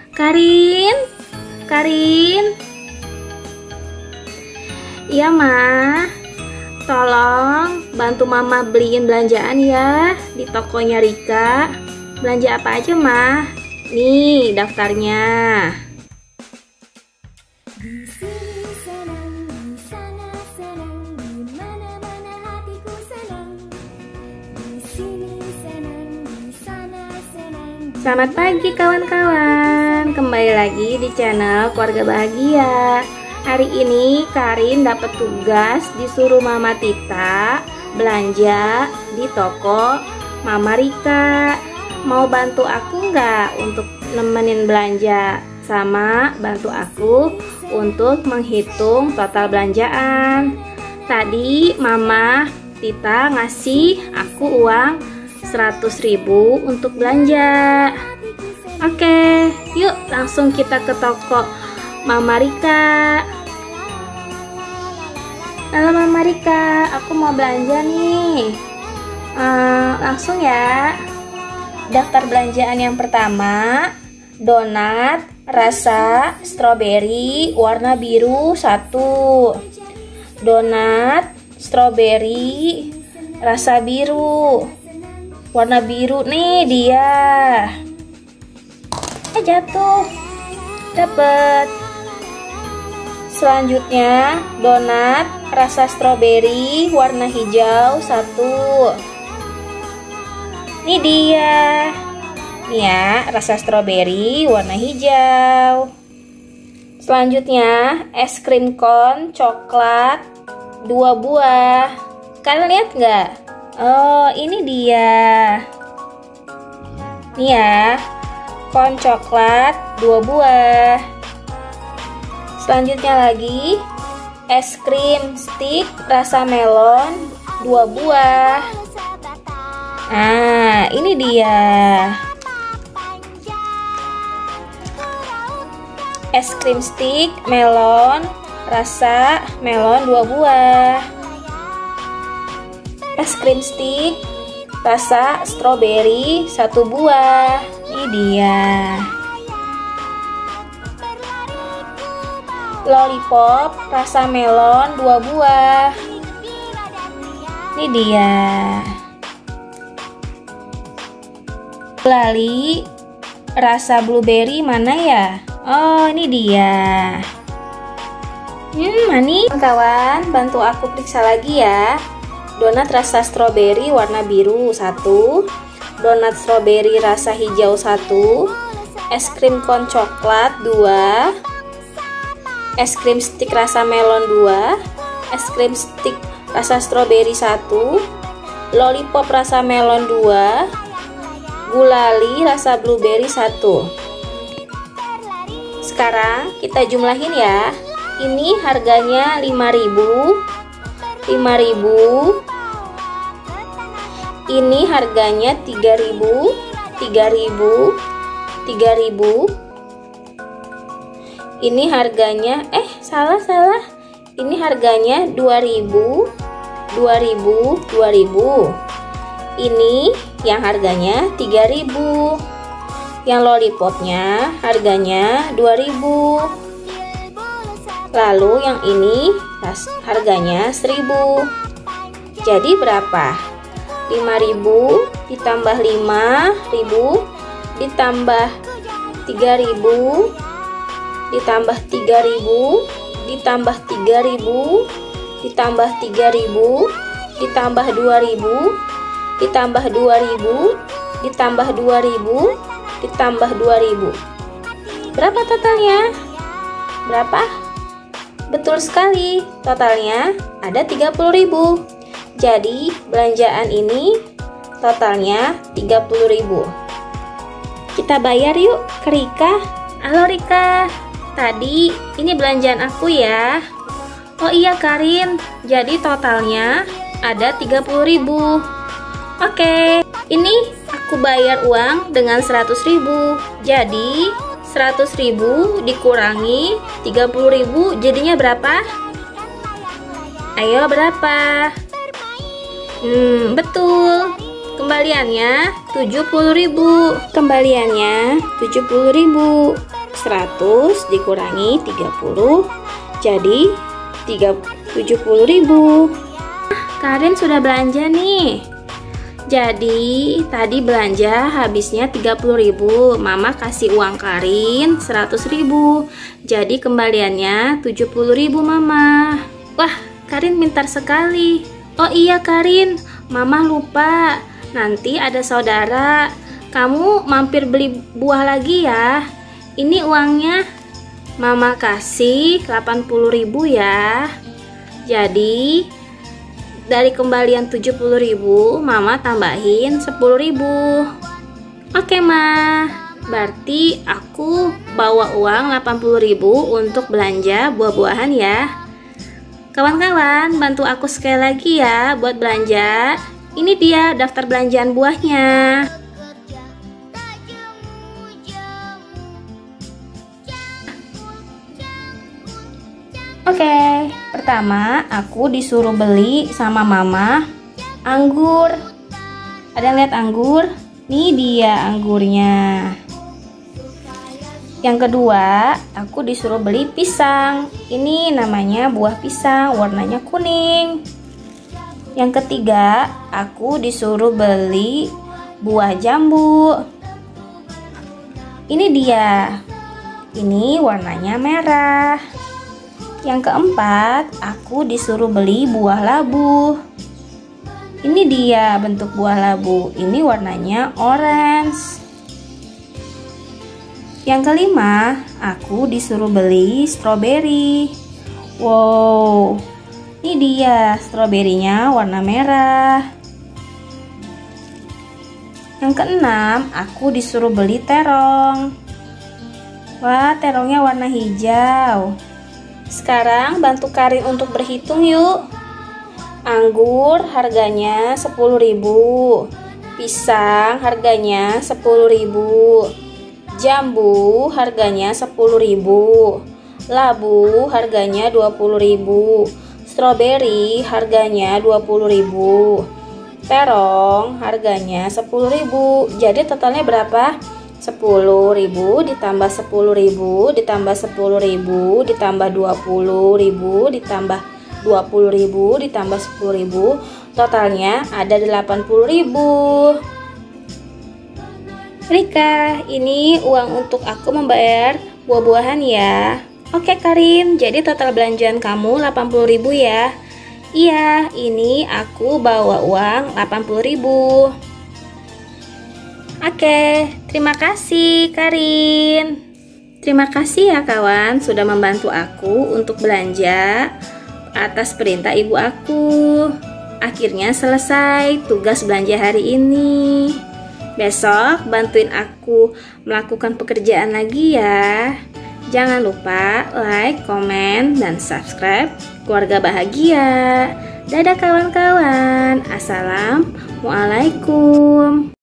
Karin, Karin. Iya, Ma. Tolong bantu Mama beliin belanjaan ya di tokonya Rika. Belanja apa aja, Ma? Nih daftarnya. Selamat pagi kawan-kawan, kembali lagi di channel Keluarga Bahagia. Hari ini Karin dapat tugas disuruh Mama Tita belanja di toko Mama Rika. Mau bantu aku nggak untuk nemenin belanja? Sama bantu aku untuk menghitung total belanjaan. Tadi Mama Tita ngasih aku uang 100.000 untuk belanja. Oke, yuk langsung kita ke toko Mama Rika. Halo Mama Rika, aku mau belanja nih. Langsung ya. Daftar belanjaan yang pertama, donat rasa stroberi warna biru 1. Donat stroberi rasa biru. Warna biru nih dia. Jatuh. Dapet. Selanjutnya donat rasa stroberi warna hijau 1. Ini dia. Nih ya, rasa stroberi warna hijau. Selanjutnya es krim kon coklat 2 buah. Kalian lihat nggak? Oh, ini dia. Nih ya, kon coklat 2 buah. Selanjutnya lagi es krim stick rasa melon 2 buah. Nah, ini dia. Es krim stick melon rasa melon 2 buah. Es krim stick rasa stroberi 1 buah. Ini dia. Lollipop rasa melon 2 buah. Ini dia. Lali rasa blueberry mana ya? Oh, ini dia. Mani kawan, bantu aku periksa lagi ya. Donat rasa stroberi warna biru 1, donat stroberi rasa hijau 1, es krim kon coklat 2, es krim stick rasa melon 2, es krim stick rasa stroberi 1, lollipop rasa melon 2, gulali rasa blueberry 1. Sekarang kita jumlahin ya. Ini harganya 5.000, 5.000. Ini harganya 3.000, 3.000, 3.000. Ini harganya salah. Ini harganya 2.000, 2.000, 2.000. Ini yang harganya 3.000. Yang lollipopnya harganya 2.000. Lalu yang ini harganya 1.000. Jadi berapa? 5.000 ditambah 5.000 ditambah 3.000 ditambah 3.000 ditambah 3.000 ditambah 3.000 ditambah 2.000 ditambah 2.000 ditambah 2.000 ditambah 2.000. Berapa totalnya? Berapa? Betul sekali, totalnya ada 30.000. Jadi belanjaan ini totalnya 30.000. Kita bayar yuk ke Rika. Halo Rika, tadi ini belanjaan aku ya. Oh iya Karin, jadi totalnya ada 30.000. Oke, ini aku bayar uang dengan 100.000. Jadi 100.000 dikurangi 30.000 jadinya berapa? Ayo berapa? Betul. Kembaliannya 70.000. Kembaliannya 70.000. 100 dikurangi 30 jadi 70.000. Karin sudah belanja nih. Jadi tadi belanja habisnya 30.000. Mama kasih uang Karin 100.000. Jadi kembaliannya 70.000 Mama. Wah, Karin pintar sekali. Oh iya Karin, Mama lupa. Nanti ada saudara. Kamu mampir beli buah lagi ya. Ini uangnya. Mama kasih 80.000 ya. Jadi dari kembalian 70.000, Mama tambahin 10.000. Oke, Ma. Berarti aku bawa uang 80.000 untuk belanja buah-buahan ya. Kawan-kawan, bantu aku sekali lagi ya buat belanja. Ini dia daftar belanjaan buahnya. Oke, pertama aku disuruh beli sama Mama anggur. Ada yang lihat anggur? Nih dia anggurnya. Yang kedua, aku disuruh beli pisang. Ini namanya buah pisang, warnanya kuning. Yang ketiga, aku disuruh beli buah jambu. Ini dia. Ini warnanya merah. Yang keempat, aku disuruh beli buah labu. Ini dia bentuk buah labu. Ini warnanya orange. Yang kelima, aku disuruh beli stroberi. Wow, ini dia stroberinya warna merah. Yang keenam, aku disuruh beli terong. Wah, terongnya warna hijau. Sekarang bantu Karin untuk berhitung yuk. Anggur harganya 10.000. Pisang harganya 10.000. Jambu harganya 10.000. Labu harganya 20.000. Stroberi harganya 20.000. Terong harganya 10.000. Jadi totalnya berapa? 10.000 ditambah 10.000 ditambah 10.000 ditambah 20.000 ditambah 20.000 ditambah 10.000, totalnya ada 80.000. Rika, ini uang untuk aku membayar buah-buahan ya. Oke Karin, jadi total belanjaan kamu 80.000 ya. Iya, ini aku bawa uang 80.000. Oke, terima kasih Karin. Terima kasih ya kawan sudah membantu aku untuk belanja atas perintah ibu aku. Akhirnya selesai tugas belanja hari ini. Besok bantuin aku melakukan pekerjaan lagi ya. Jangan lupa like, komen, dan subscribe Keluarga Bahagia. Dadah kawan-kawan. Assalamualaikum.